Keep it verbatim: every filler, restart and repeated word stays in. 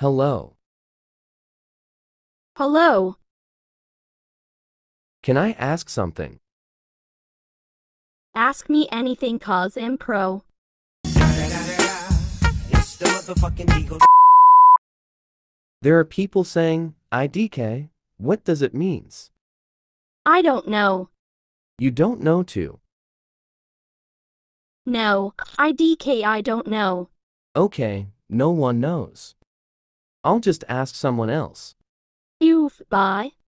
Hello. Hello. Can I ask something? Ask me anything cause I'm pro. It's the motherfucking Eagle. There are people saying, I D K, what does it means? I don't know. You don't know to. No, I D K I don't know. Okay, no one knows. I'll just ask someone else. You've bye.